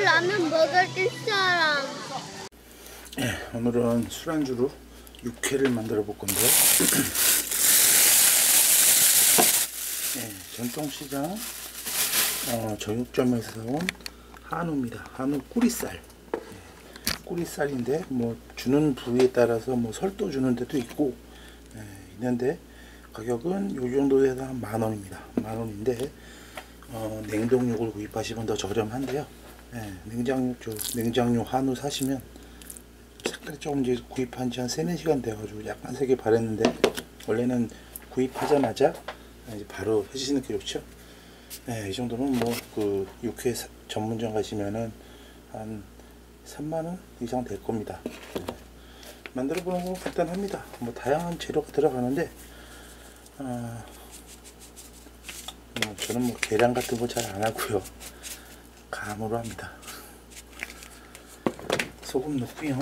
라면 먹을 사람. 오늘은 술안주로 육회를 만들어 볼 건데요. 전통시장 정육점에서 사온 한우입니다. 한우 꾸리살. 꾸리살인데 뭐 주는 부위에 따라서 뭐 설도 주는 데도 있고 있는데 가격은 요 정도 돼서 한 10,000원입니다. 10,000원인데 냉동육을 구입하시면 더 저렴한데요. 냉장육 한우 사시면 색깔이 조금 이제 구입한 지 한 3-4시간 돼가지고 약간 색이 바랬는데 원래는 구입하자마자 이제 바로 해주시는 게 좋죠. 이 정도면 뭐 그 육회 전문점 가시면은 한 30,000원 이상 될 겁니다. 만들어 보는 거 간단합니다. 뭐 다양한 재료가 들어가는데 저는 뭐 계량 같은 거 잘 안 하고요. 감으로 합니다. 소금 넣고요.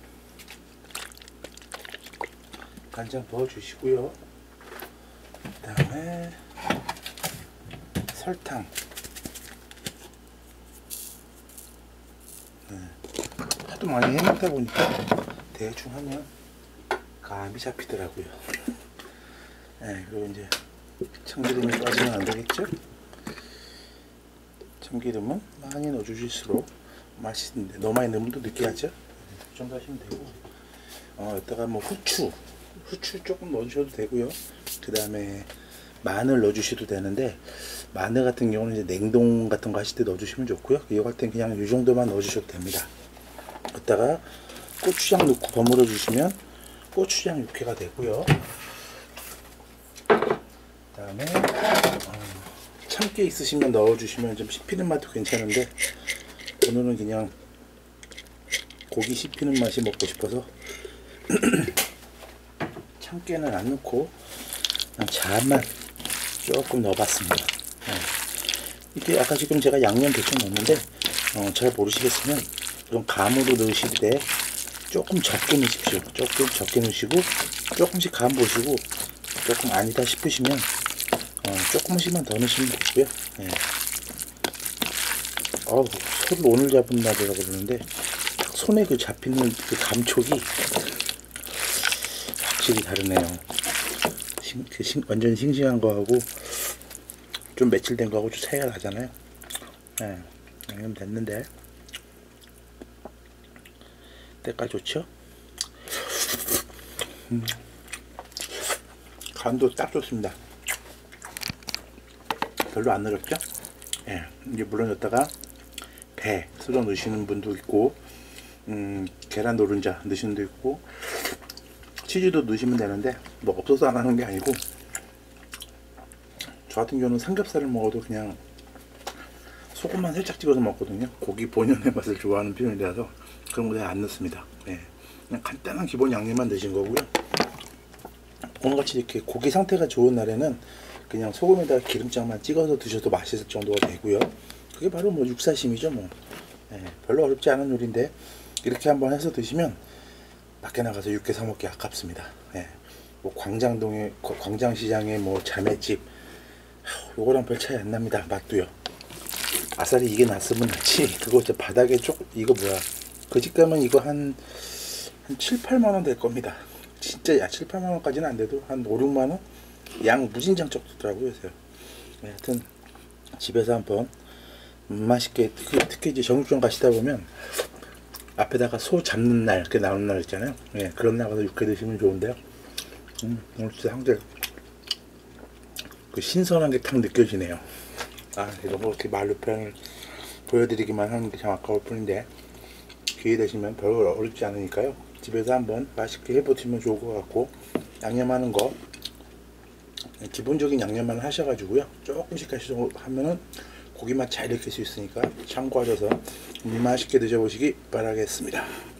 간장 부어주시고요. 그 다음에 설탕. 하도 많이 해먹다 보니까 대충 하면 감이 잡히더라고요. 그리고 이제 참기름이 빠지면 안 되겠죠? 참기름은 많이 넣어주실수록 맛있는데 너무 많이 넣으면 또 느끼하죠? 이 정도 하시면 되고 여기다가 뭐 후추 조금 넣어주셔도 되고요. 그 다음에 마늘 넣어주셔도 되는데 마늘 같은 경우는 이제 냉동 같은 거 하실 때 넣어주시면 좋고요. 이거 할 땐 그냥 이 정도만 넣어주셔도 됩니다. 여기다가 고추장 넣고 버무려 주시면 고추장 육회가 되고요. 그 다음에 참깨 있으시면 넣어주시면 좀 씹히는 맛도 괜찮은데 오늘은 그냥 고기 씹히는 맛이 먹고 싶어서 참깨는 안 넣고 그냥 잘만 조금 넣어봤습니다. 이게 아까 지금 제가 양념 대충 넣었는데 잘 모르시겠으면 그럼 감으로 넣으실 때 조금 적게 넣으십시오. 조금 적게 넣으시고 조금씩 감 보시고 조금 아니다 싶으시면 조금씩만 더 넣으시면 되고요. 소를 오늘 잡은 날이라고 그러는데 딱 손에 그 잡히는 그 감촉이 확실히 다르네요. 완전 싱싱한 거하고 좀 며칠 된 거하고 좀 차이가 나잖아요. 양념 됐는데 때깔 좋죠? 간도 딱 좋습니다. 별로 안 늘었죠? 이제 물론 여기다가 배 썰어 넣으시는 분도 있고 계란 노른자 넣으시는 분도 있고 치즈도 넣으시면 되는데 뭐 없어서 안 하는 게 아니고 저 같은 경우는 삼겹살을 먹어도 그냥 소금만 살짝 찍어서 먹거든요. 고기 본연의 맛을 좋아하는 편이라서 그런 거 안 넣습니다. 그냥 간단한 기본 양념만 넣으신 거고요. 오늘같이 이렇게 고기 상태가 좋은 날에는 그냥 소금에다가 기름장만 찍어서 드셔도 맛있을 정도가 되고요. 그게 바로 뭐 육사심이죠 뭐. 별로 어렵지 않은 요리인데 이렇게 한번 해서 드시면 밖에 나가서 육회 사 먹기 아깝습니다. 뭐 광장시장의 뭐 자매집 요거랑 별 차이 안 납니다. 맛도요. 아싸리 이게 낫으면 낫지. 그거 저 바닥에 이거 뭐야. 그 집 가면 이거 한 7-8만원 될 겁니다. 진짜 7-8만원까지는 안 돼도 한 5-6만원? 양 무진장적 되더라고요. 하여튼 집에서 한번 맛있게 특히 이제 정육점 가시다 보면 앞에다가 소 잡는 날, 그 나오는 날 있잖아요. 그런 날 가서 육회 드시면 좋은데요. 오늘 진짜 상대 그 신선한 게 딱 느껴지네요. 이런 거 이렇게 말로 표현을 보여드리기만 하는 게 참 아까울 뿐인데 기회 되시면 별로 어렵지 않으니까요. 집에서 한번 맛있게 해보시면 좋을 것 같고 양념하는 거 기본적인 양념만 하셔가지고요. 조금씩 하면은 고기 맛 잘 익힐 수 있으니까 참고하셔서 맛있게 드셔보시기 바라겠습니다.